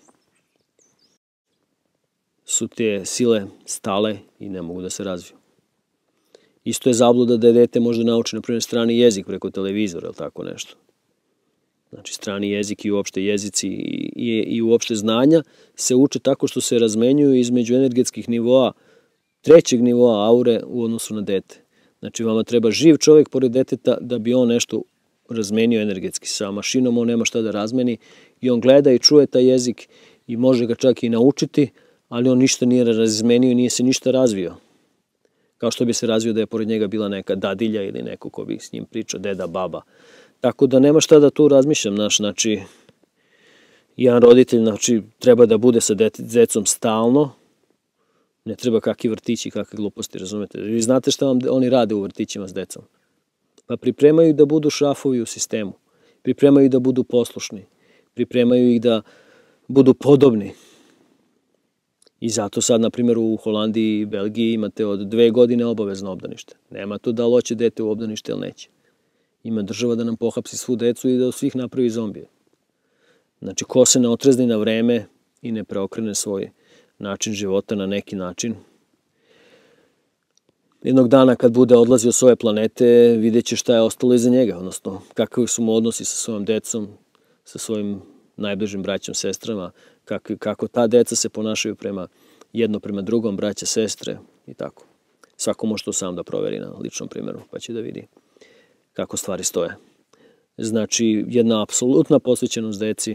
su te sile stale i ne mogu da se razviju. Isto je zabluda da dete može da nauči, na primjer, strani jezik preko televizora ili tako nešto. Znači, strani jezik i uopšte jezici i uopšte znanja se uče tako što se razmenjuju između energetskih nivoa, trećeg nivoa aure u odnosu na dete. Znači, vama treba živ čovjek pored deteta da bi on nešto razmenio energetski. Sa mašinom on nema šta da razmeni i on gleda i čuje taj jezik i može ga čak i naučiti, ali on ništa nije razmenio i nije se ništa razvio. Kao što bi se razvio da je pored njega bila neka dadilja ili neko ko bi s njim pričao, deda, baba. Tako da nema šta da tu razmišljam. Znači, jedan roditelj treba da bude sa decom stalno, ne treba kakvi vrtići, kakve gluposti, razumete. Vi znate šta oni rade u vrtićima s decom? Pa pripremaju ih da budu šrafovi u sistemu, pripremaju ih da budu poslušni, pripremaju ih da budu podobni. I zato sad, na primjer, u Holandiji i Belgiji imate od 2 godine obavezno obdanište. Nema to da li hoće dete u obdanište ili neće. Ima država da nam pohapsi svu decu i da od svih napravi zombije. Znači, ko se ne otrezni na vreme i ne preokrene svoj način života na neki način. Jednog dana kad bude odlazio s ove planete, vidjet će šta je ostalo iza njega, odnosno kakvi su mu odnosi sa svojom decom, sa svojim najbližim braćom, sestrama, kako ta deca se ponašaju jedno prema drugom, braća, sestre i tako. Svako može to sam da proveri na ličnom primjeru, pa će da vidi kako stvari stoje. Znači, jedna apsolutna posvećenost deci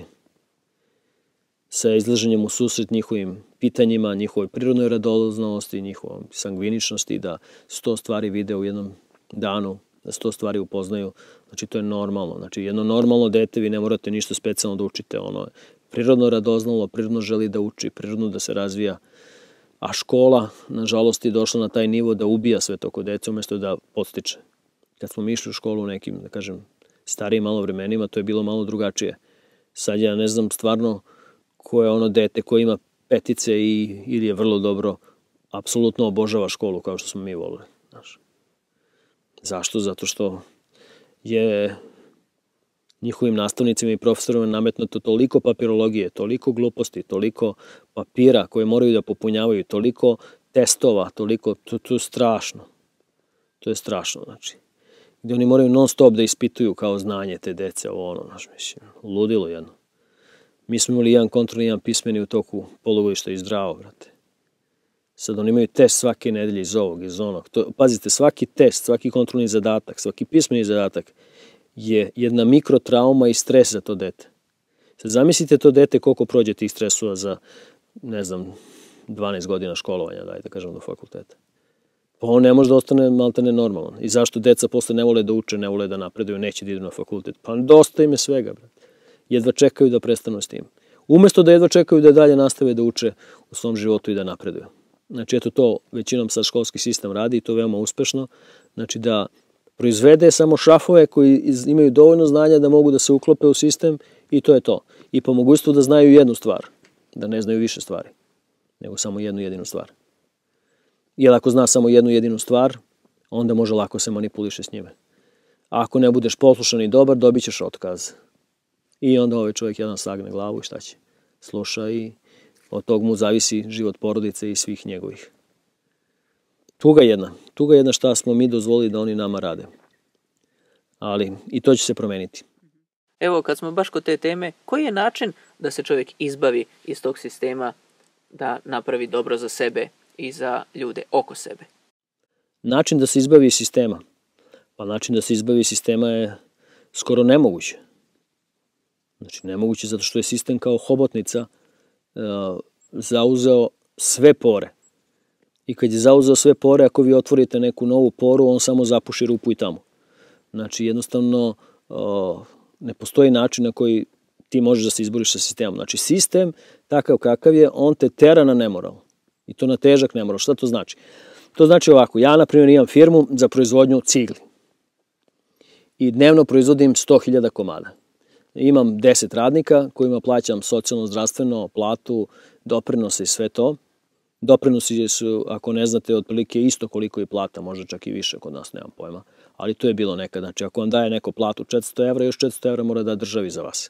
sa izlaženjem u susret njihovim pitanjima, njihovoj prirodnoj radoznosti, njihovoj sangviničnosti, da 100 stvari vide u jednom danu, da 100 stvari upoznaju. Znači, to je normalno. Znači, jedno normalno dete, vi ne morate ništa specijalno da učite. Ono je prirodno radoznalo, prirodno želi da uči, prirodno da se razvija. A škola, nažalost, je došla na taj nivo da ubija sve to kod dece, umjesto da podstiče. Kad smo mi išli u školu u nekim, da kažem, starijim malo vremenima, to je bilo malo drugačije. Sad ja ne znam stvarno ko je ono dete koje ima petice ili je vrlo dobro, apsolutno obožava školu kao što smo mi volili. Znaš. Zašto? Zato što je njihovim nastavnicima i profesorima nametnuto toliko papirologije, toliko gluposti, toliko papira koje moraju da popunjavaju, toliko testova, toliko, to je strašno. To je strašno, znači. Gde oni moraju non stop da ispituju kao znanje te dece, znaš, mislim, ludilo jedno. Mi smo imali jedan kontrolni, jedan pismeni u toku polugodišta i zdravo, brate. Sad oni imaju test svake nedelje iz ovog, iz onog. Pazite, svaki test, svaki kontrolni zadatak, svaki pismeni zadatak je jedna mikrotrauma i stres za to dete. Sad zamislite to dete koliko prođe tih stresova za, ne znam, 12 godina školovanja, da kažem, do fakulteta. Pa on ne može da ostane maltene normalan. I zašto deca posle ne vole da uče, ne vole da napreduju, neće da idu na fakultet? Pa dosta im je svega, brate. Jedva čekaju da prestanu s tim. Umesto da jedva čekaju da dalje nastave da uče u svom životu i da napreduju. Znači, eto to većinom sad školski sistem radi i to veoma uspešno. Znači, da proizvede samo šrafove koji imaju dovoljno znanja da mogu da se uklope u sistem i to je to. I po mogućstvu da znaju jednu stvar, da ne znaju više stvari, nego samo jednu jedinu stvar. Jer ako zna samo jednu jedinu stvar, onda može lako se manipuliše s njime. A ako ne budeš poslušan i dobar, dobit ćeš otkaz. I onda ovaj čovjek jedan sagne glavu i šta će? Sluša i od tog mu zavisi život porodice i svih njegovih. Tuga jedna šta smo mi dozvolili da oni nama rade. Ali i to će se promeniti. Evo, kad smo baš kod te teme, koji je način da se čovjek izbavi iz tog sistema, da napravi dobro za sebe i za ljude oko sebe? Način da se izbavi iz sistema? Pa način da se izbavi iz sistema je skoro nemoguće. Znači, nemoguće zato što je sistem kao hobotnica zauzeo sve pore. I kad je zauzeo sve pore, ako vi otvorite neku novu poru, on samo zapuši rupu i tamo. Znači, jednostavno, ne postoji način na koji ti možeš da se izboriš sa sistemom. Znači, sistem, takav kakav je, on te tera na nemoral. I to na težak nemoral. Šta to znači? To znači ovako, ja, na primjer, imam firmu za proizvodnju cigli. I dnevno proizvodim 100.000 komada. Imam 10 radnika kojima plaćam socijalno, zdravstveno, platu, doprinose i sve to. Doprinosi su, ako ne znate, otprilike isto koliko i plata, možda čak i više, kod nas nemam pojma. Ali to je bilo nekad. Znači, ako vam daje neko platu 400 evra, još 400 evra mora da državi za vas.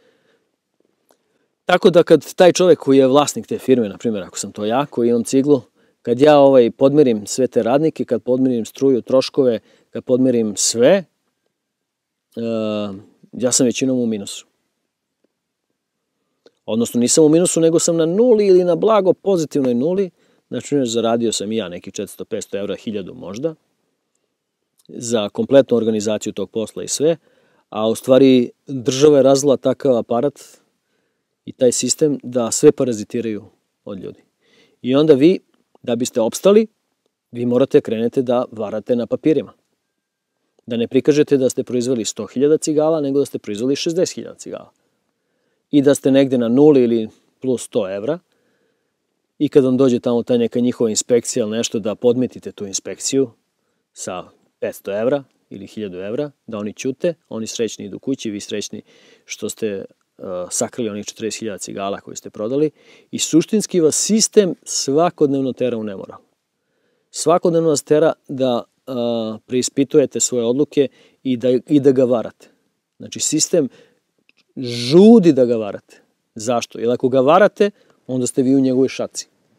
Tako da kad taj čovjek koji je vlasnik te firme, na primjer, ako sam to ja, koji imam ciglu, kad ja podmirim sve te radnike, kad podmirim struju, troškove, kad podmirim sve, ja sam većinom u minusu. Odnosno, nisam u minusu, nego sam na nuli ili na blago pozitivnoj nuli. Znači, zaradio sam i ja neki 400-500 evra, 1000 možda, za kompletnu organizaciju tog posla i sve, a u stvari država je razvila takav aparat i taj sistem da sve parazitiraju od ljudi. I onda vi, da biste opstali, vi morate krenete da varate na papirima. Da ne prikažete da ste proizveli 100.000 cigala, nego da ste proizveli 60.000 cigala. I da ste negde na nuli ili plus 100 evra. I kad vam dođe tamo ta neka njihova inspekcija ili nešto, da podmetite tu inspekciju sa 500 evra ili 1000 evra, da oni ćute, oni srećni idu kući, vi srećni što ste sakrili onih 40.000 cigala koje ste prodali. I suštinski vas sistem svakodnevno tera u nemoral. Svakodnevno vas tera da preispitujete svoje odluke i da ga varate. Znači, sistem žudi da ga varate. Zašto? Jer ako ga varate, onda ste vi u njegovoj šaci.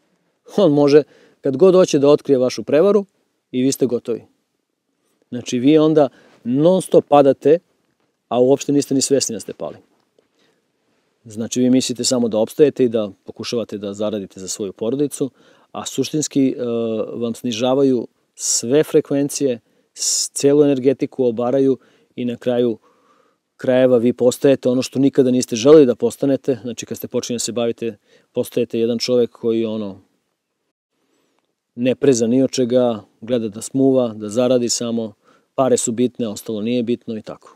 On može, kad god hoće da otkrije vašu prevaru i vi ste gotovi. Znači, vi onda non stop padate, a uopšte niste ni svesni da ste pali. Znači, vi mislite samo da opstajete i da pokušavate da zaradite za svoju porodicu, a suštinski vam snižavaju sve frekvencije, celu energetiku obaraju i na kraju krajeva vi postajete ono što nikada niste želeli da postanete. Znači, kad ste počeli da se bavite, postajete jedan čovek koji ne preza ni od čega, gleda da smuva, da zaradi samo, pare su bitne, ostalo nije bitno i tako.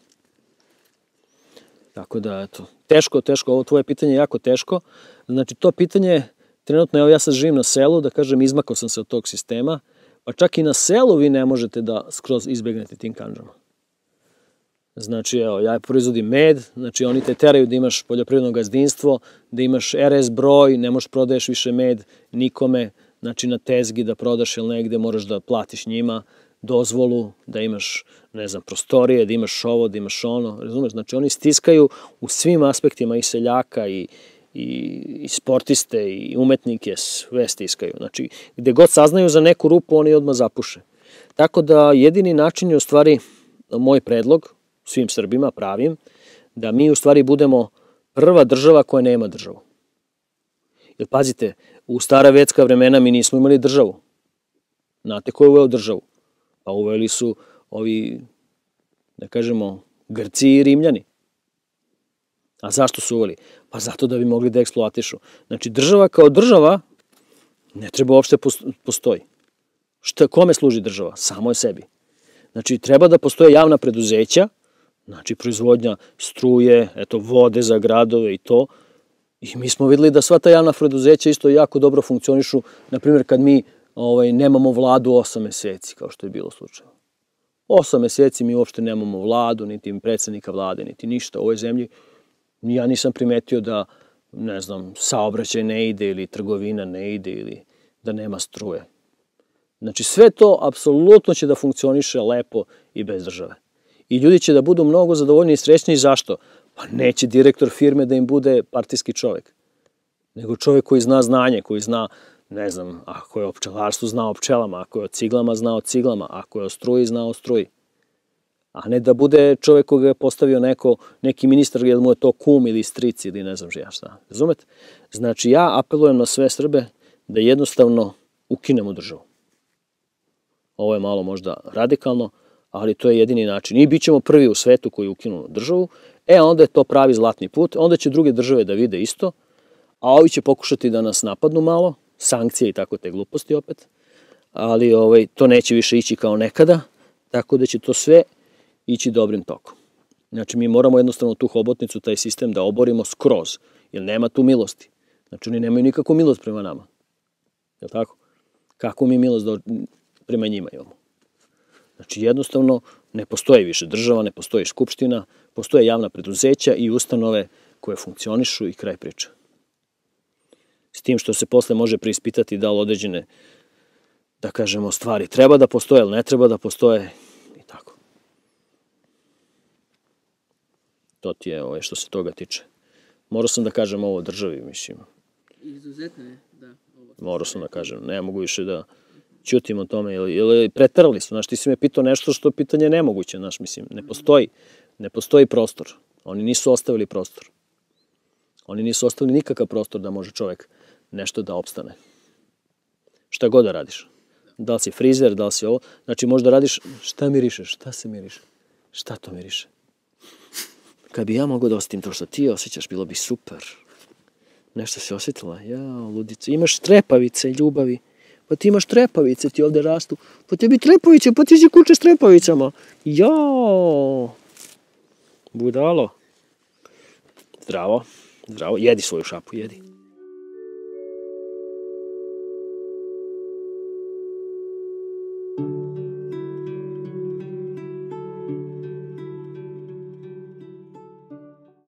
Tako da, eto, teško, ovo tvoje pitanje je jako teško. Znači, to pitanje, trenutno, evo ja sad živim na selu, da kažem, izmakao sam se od tog sistema, pa čak i na selu vi ne možete da skroz izbegnete tim kandžama. Znači, evo, ja proizvodim med, znači oni te teraju da imaš poljoprivredno gazdinstvo, da imaš RS broj, ne možeš prodaješ više med nikome, znači na tezgi da prodaš ili negde moraš da platiš njima dozvolu, da imaš, ne znam, prostorije, da imaš ovo, da imaš ono, razumeš? Znači, oni stiskaju u svim aspektima i seljaka i sportiste i umetnike, sve stiskaju. Znači, gde god saznaju za neku rupu, oni odmah zapuše. Tako da, jedini način je u stvari moj predlog svim Srbima pravim, da mi u stvari budemo prva država koja nema državu. Jer pazite, u stara vedska vremena mi nismo imali državu. Znate ko je uveo državu? Pa uveli su ovi, da kažemo, Grci i Rimljani. A zašto su uveli? Pa zato da bi mogli da eksploatišu. Znači, država kao država ne treba uopšte postoji. Kome služi država? Samo je sebi. Znači, treba da postoje javna preduzeća, znači proizvodnja struje, eto, vode za gradove i to. I mi smo videli da sva ta javna preduzeća isto jako dobro funkcionišu, na primjer kad mi nemamo vladu 8 meseci, kao što je bilo slučaj. 8 meseci mi uopšte nemamo vladu, niti predsednika vlade, niti ništa u ovoj zemlji. Ja nisam primetio da, ne znam, saobraćaj ne ide ili trgovina ne ide ili da nema struje. Znači sve to apsolutno će da funkcioniše lepo i bez države. I ljudi će da budu mnogo zadovoljni i srećni. Zašto? Pa neće direktor firme da im bude partijski čovek, nego čovek koji zna znanje, koji zna, ne znam, ako je o pčelarstvu, zna o pčelama, ako je o ciglama, zna o ciglama, ako je o struji, zna o struji. A ne da bude čovek koga je postavio neki ministar, jer mu je to kum ili stric ili ne znam šta. Razumete? Znači, ja apelujem na sve Srbe da jednostavno ukinemo državu. Ovo je malo možda radikalno, ali to je jedini način. I bit ćemo prvi u svetu koji ukinu državu, onda je to pravi zlatni put, onda će druge države da vide isto, a ovi će pokušati da nas napadnu malo, sankcije i tako te gluposti opet, ali to neće više ići kao nekada, tako da će to sve ići dobrim tokom. Znači, mi moramo jednostavno tu hobotnicu, taj sistem da oborimo skroz, jer nema tu milosti. Znači, oni nemaju nikakvu milost prema nama. Je li tako? Kakvu mi milost prema njima imamo? Znači, jednostavno, ne postoji više država, ne postoji skupština, postoje javna preduzeća i ustanove koje funkcionišu i kraj priče. S tim što se posle može preispitati da li određene, da kažemo, stvari treba da postoje ili ne treba da postoje i tako. To ti je što se toga tiče. Morao sam da kažem ovo državi, mislim. Izuzetno je, da. Morao sam da kažem, ne mogu više da ćutim o tome, ili preterali su. Znaš, ti si me pitao nešto što pitanje je nemoguće, znaš, mislim, ne postoji prostor. Oni nisu ostavili prostor. Oni nisu ostavili nikakav prostor da može čovek nešto da opstane. Šta god da radiš. Da li si frizer, da li si ovo. Znači, možda radiš, šta mirišeš, šta se miriše? Šta to miriše? Kad bi ja mogao da osjetim to što ti osjećaš, bilo bi super. Nešto si osjetila, ludice. Imaš trepavice ljubavi. Pa ti imaš trepavice, ti ovde rastu. Pa tebi trepavice, pa ti si kuće s trepavicama. Budalo. Zdravo, jedi svoju šapu, jedi.